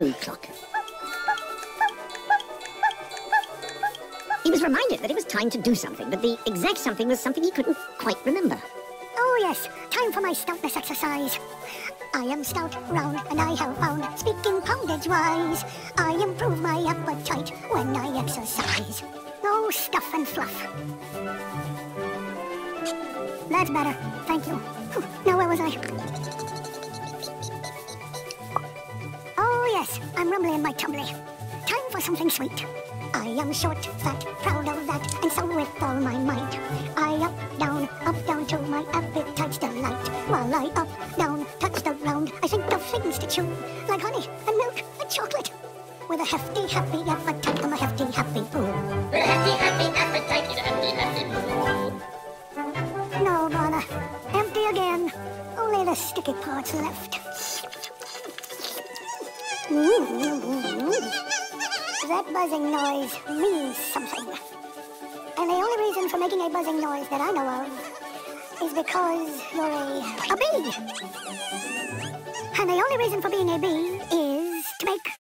clock. He was reminded that it was time to do something, but the exact something was something he couldn't quite remember. Oh yes, time for my stoutness exercise. I am stout, round, and I have found, speaking poundage-wise, I improve my appetite when I exercise. No stuff and fluff. That's better, thank you. Now where was I? Oh yes, I'm rumbly in my tumbly. Time for something sweet. I am short, fat, proud of that, and so with all my might, I up, down to my appetite's delight. While I up, down, touch the ground, I think of things to chew, like honey and milk and chocolate. With a hefty, happy appetite, I'm a hefty, happy Pooh. With a hefty, happy appetite, he's a hefty, happy Pooh. No bother, empty again. Only the sticky parts left. That buzzing noise means something. And the only reason for making a buzzing noise that I know of is because you're a bee. And the only reason for being a bee is to make